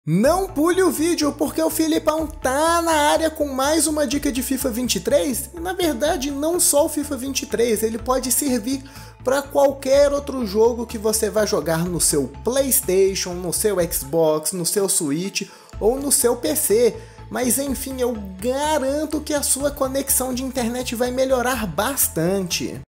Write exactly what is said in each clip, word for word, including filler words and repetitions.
Não pule o vídeo porque o Filipão tá na área com mais uma dica de FIFA vinte e três e na verdade não só o FIFA vinte e três, ele pode servir para qualquer outro jogo que você vai jogar no seu PlayStation, no seu Xbox, no seu Switch ou no seu P C. Mas enfim, eu garanto que a sua conexão de internet vai melhorar bastante.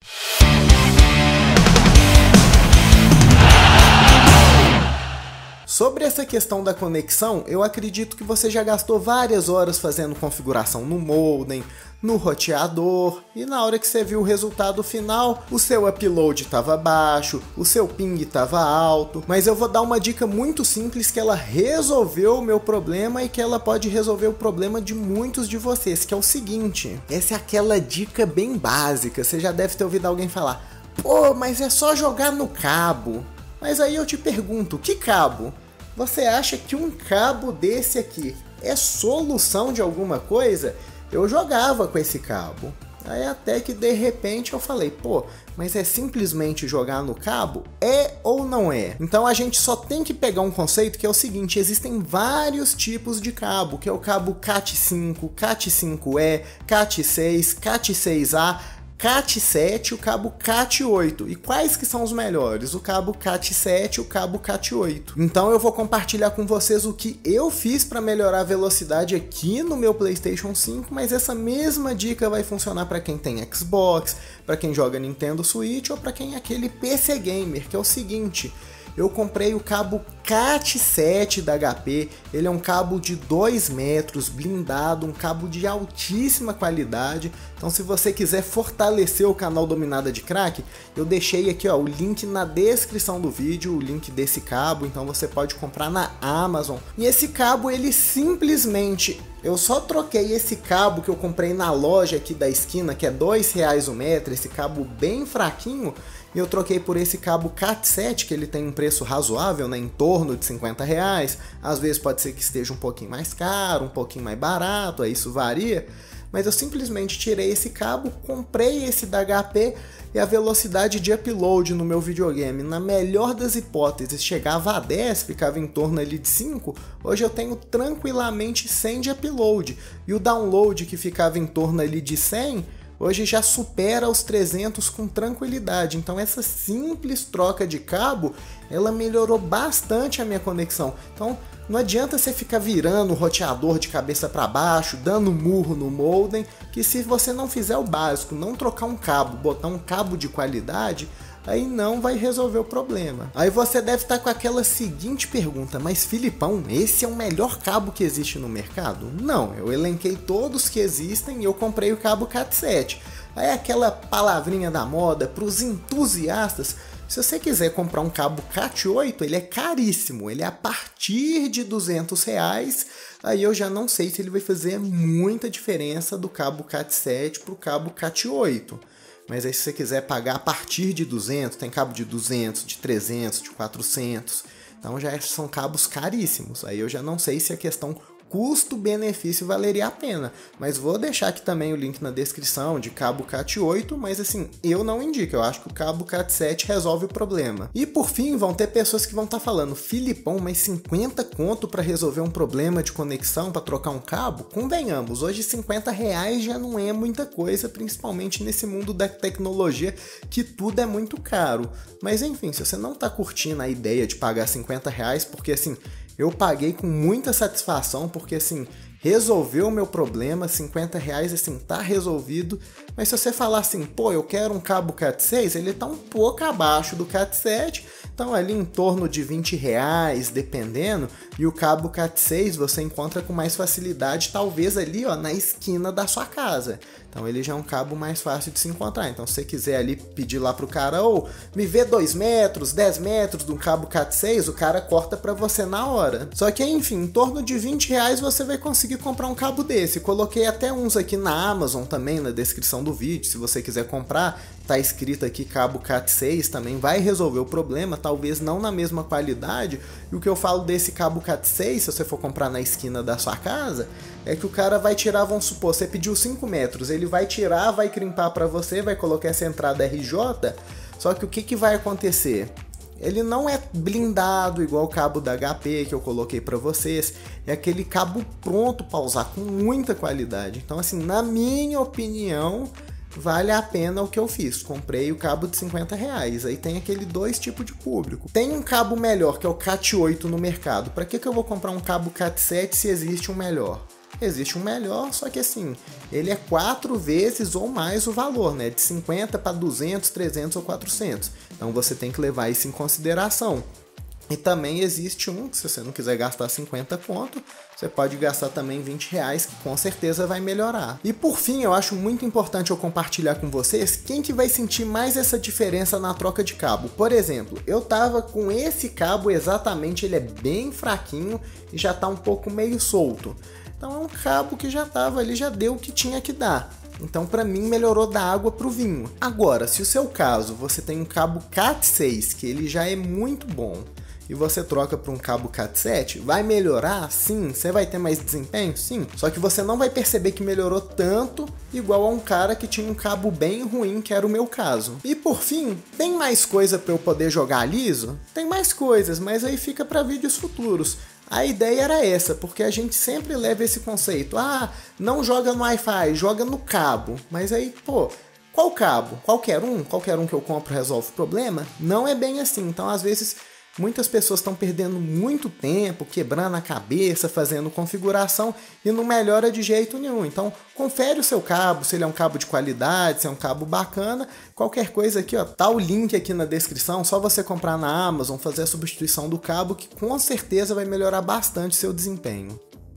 Sobre essa questão da conexão, eu acredito que você já gastou várias horas fazendo configuração no modem, no roteador, e na hora que você viu o resultado final, o seu upload estava baixo, o seu ping estava alto, mas eu vou dar uma dica muito simples que ela resolveu o meu problema e que ela pode resolver o problema de muitos de vocês, que é o seguinte: essa é aquela dica bem básica, você já deve ter ouvido alguém falar, pô, mas é só jogar no cabo. Mas aí eu te pergunto, que cabo? Você acha que um cabo desse aqui é solução de alguma coisa? Eu jogava com esse cabo. Aí até que de repente eu falei, pô, mas é simplesmente jogar no cabo? É ou não é? Então a gente só tem que pegar um conceito que é o seguinte, existem vários tipos de cabo, que é o cabo cat cinco, cat cinco E, cat seis, cat seis A, cat sete e o cabo cat oito. E quais que são os melhores? O cabo cat sete e o cabo cat oito. Então eu vou compartilhar com vocês o que eu fiz para melhorar a velocidade aqui no meu PlayStation cinco, mas essa mesma dica vai funcionar para quem tem Xbox, para quem joga Nintendo Switch ou para quem é aquele P C gamer, que é o seguinte: eu comprei o cabo cat sete da H P, ele é um cabo de dois metros, blindado, um cabo de altíssima qualidade. Então se você quiser fortalecer o canal Dominada de Crack, eu deixei aqui ó, o link na descrição do vídeo, o link desse cabo, então você pode comprar na Amazon. E esse cabo, ele simplesmente, eu só troquei esse cabo que eu comprei na loja aqui da esquina, que é dois reais o metro, esse cabo bem fraquinho, e eu troquei por esse cabo cat sete, que ele tem um preço razoável, né, em torno de cinquenta reais. Às vezes pode ser que esteja um pouquinho mais caro, um pouquinho mais barato, aí isso varia. Mas eu simplesmente tirei esse cabo, comprei esse da H P e a velocidade de upload no meu videogame, na melhor das hipóteses, chegava a dez, ficava em torno ali de cinco. Hoje eu tenho tranquilamente cem de upload. E o download, que ficava em torno ali de cem, hoje já supera os trezentos com tranquilidade. Então essa simples troca de cabo, ela melhorou bastante a minha conexão. Então não adianta você ficar virando o roteador de cabeça para baixo, dando murro no modem, que se você não fizer o básico, não trocar um cabo, botar um cabo de qualidade, aí não vai resolver o problema. Aí você deve estar com aquela seguinte pergunta, mas Filipão, esse é o melhor cabo que existe no mercado? Não, eu elenquei todos que existem e eu comprei o cabo cat sete. Aí aquela palavrinha da moda para os entusiastas, se você quiser comprar um cabo cat oito, ele é caríssimo, ele é a partir de duzentos reais, aí eu já não sei se ele vai fazer muita diferença do cabo cat sete para o cabo cat oito. Mas aí se você quiser pagar a partir de duzentos, tem cabo de duzentos, de trezentos, de quatrocentos, então já são cabos caríssimos. Aí eu já não sei se a questão custo-benefício valeria a pena, mas vou deixar aqui também o link na descrição de cabo cat oito, mas assim, eu não indico, eu acho que o cabo cat sete resolve o problema. E por fim, vão ter pessoas que vão estar falando, Filipão, mas cinquenta conto para resolver um problema de conexão, para trocar um cabo? Convenhamos, hoje cinquenta reais já não é muita coisa, principalmente nesse mundo da tecnologia, que tudo é muito caro. Mas enfim, se você não está curtindo a ideia de pagar cinquenta reais, porque assim, eu paguei com muita satisfação, porque assim, resolveu o meu problema, cinquenta reais assim, tá resolvido. Mas se você falar assim, pô, eu quero um cabo cat seis, ele tá um pouco abaixo do cat sete, então ali em torno de vinte reais, dependendo, e o cabo cat seis você encontra com mais facilidade, talvez ali ó, na esquina da sua casa. Então ele já é um cabo mais fácil de se encontrar. Então se você quiser ali pedir lá pro cara, ou oh, me vê dois metros, dez metros de um cabo cat seis, o cara corta pra você na hora. Só que enfim, em torno de vinte reais você vai conseguir comprar um cabo desse. Coloquei até uns aqui na Amazon também, na descrição do vídeo, se você quiser comprar, tá escrito aqui cabo cat seis, também vai resolver o problema, talvez não na mesma qualidade. E o que eu falo desse cabo cat seis, se você for comprar na esquina da sua casa, é que o cara vai tirar, vamos supor, você pediu cinco metros, ele vai tirar, vai crimpar para você, vai colocar essa entrada R J, só que o que, que vai acontecer? Ele não é blindado igual o cabo da H P que eu coloquei para vocês. É aquele cabo pronto para usar com muita qualidade. Então assim, na minha opinião, vale a pena o que eu fiz. Comprei o cabo de cinquenta reais. Aí tem aquele dois tipos de público. Tem um cabo melhor que é o Cat oito no mercado. Para que, que eu vou comprar um cabo Cat sete se existe um melhor? Existe um melhor, só que assim, ele é quatro vezes ou mais o valor, né? De cinquenta para duzentos, trezentos ou quatrocentos. Então você tem que levar isso em consideração. E também existe um, se você não quiser gastar cinquenta conto, você pode gastar também vinte reais, que com certeza vai melhorar. E por fim, eu acho muito importante eu compartilhar com vocês quem que vai sentir mais essa diferença na troca de cabo. Por exemplo, eu tava com esse cabo exatamente, ele é bem fraquinho e já tá um pouco meio solto. Então é um cabo que já tava ali, já deu o que tinha que dar. Então para mim melhorou da água pro vinho. Agora, se o seu caso, você tem um cabo Cat seis, que ele já é muito bom, e você troca para um cabo Cat sete, vai melhorar? Sim. Você vai ter mais desempenho? Sim. Só que você não vai perceber que melhorou tanto igual a um cara que tinha um cabo bem ruim, que era o meu caso. E por fim, tem mais coisa para eu poder jogar liso? Tem mais coisas, mas aí fica para vídeos futuros. A ideia era essa, porque a gente sempre leva esse conceito, ah, não joga no Wi-Fi, joga no cabo. Mas aí, pô, qual cabo? Qualquer um? Qualquer um que eu compro resolve o problema? Não é bem assim. Então, às vezes, muitas pessoas estão perdendo muito tempo, quebrando a cabeça, fazendo configuração e não melhora de jeito nenhum. Então, confere o seu cabo, se ele é um cabo de qualidade, se é um cabo bacana. Qualquer coisa aqui, ó, tá o link aqui na descrição, só você comprar na Amazon, fazer a substituição do cabo, que com certeza vai melhorar bastante seu desempenho.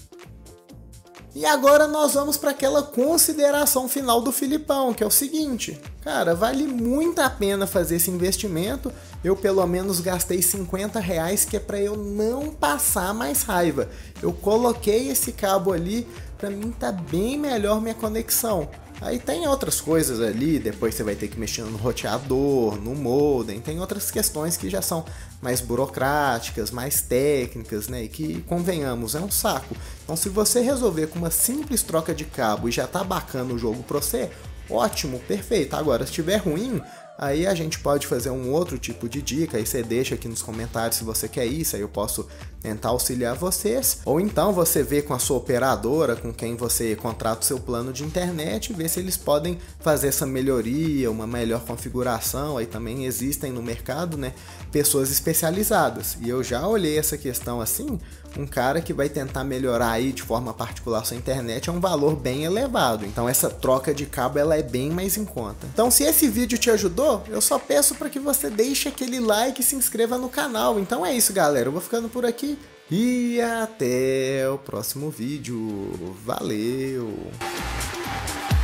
E agora nós vamos para aquela consideração final do Filipão, que é o seguinte: cara, vale muito a pena fazer esse investimento. Eu pelo menos gastei cinquenta reais, que é para eu não passar mais raiva. Eu coloquei esse cabo ali, para mim tá bem melhor minha conexão. Aí tem outras coisas ali, depois você vai ter que mexer no roteador, no modem, tem outras questões que já são mais burocráticas, mais técnicas, né, e que, convenhamos, é um saco. Então se você resolver com uma simples troca de cabo e já tá bacana o jogo pra você, ótimo, perfeito. Agora, se estiver ruim, aí a gente pode fazer um outro tipo de dica, aí você deixa aqui nos comentários se você quer isso, aí eu posso tentar auxiliar vocês. Ou então você vê com a sua operadora, com quem você contrata o seu plano de internet, ver se eles podem fazer essa melhoria, uma melhor configuração. Aí também existem no mercado, né, pessoas especializadas. E eu já olhei essa questão assim, um cara que vai tentar melhorar aí de forma particular sua internet é um valor bem elevado. Então essa troca de cabo ela é bem mais em conta. Então se esse vídeo te ajudou, eu só peço para que você deixe aquele like e se inscreva no canal. Então é isso, galera. Eu vou ficando por aqui e até o próximo vídeo. Valeu!